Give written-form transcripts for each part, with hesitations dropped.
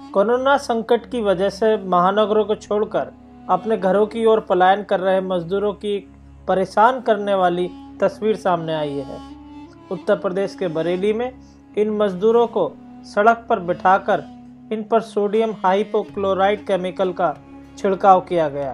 Corona संकट की वजह से महानगरों को छोड़कर अपने घरों की ओर पलायन कर रहे मजदूरों की परेशान करने वाली तस्वीर सामने आई है। उत्तर प्रदेश के बरेली में इन मजदूरों को सड़क पर बिठाकर इन पर सोडियम हाइपोक्लोराइड केमिकल का छिड़काव किया गया।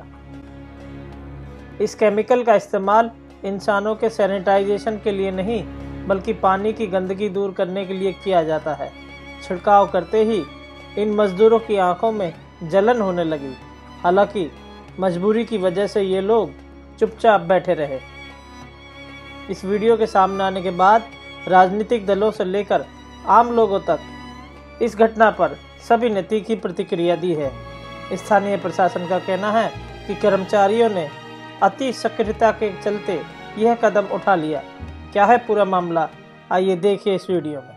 इस केमिकल का इस्तेमाल इंसानों के सैनिटाइजेशन के लिए नहीं बल्कि पानी की गंदगी दूर करने के लिए किया जाता है। छिड़काव करते ही इन मजदूरों की आंखों में जलन होने लगी। हालांकि मजबूरी की वजह से ये लोग चुपचाप बैठे रहे। इस वीडियो के सामने आने के बाद राजनीतिक दलों से लेकर आम लोगों तक इस घटना पर सभी ने तीखी प्रतिक्रिया दी है। स्थानीय प्रशासन का कहना है कि कर्मचारियों ने अति सक्रियता के चलते यह कदम उठा लिया। क्या है पूरा मामला, आइए देखिए इस वीडियो में।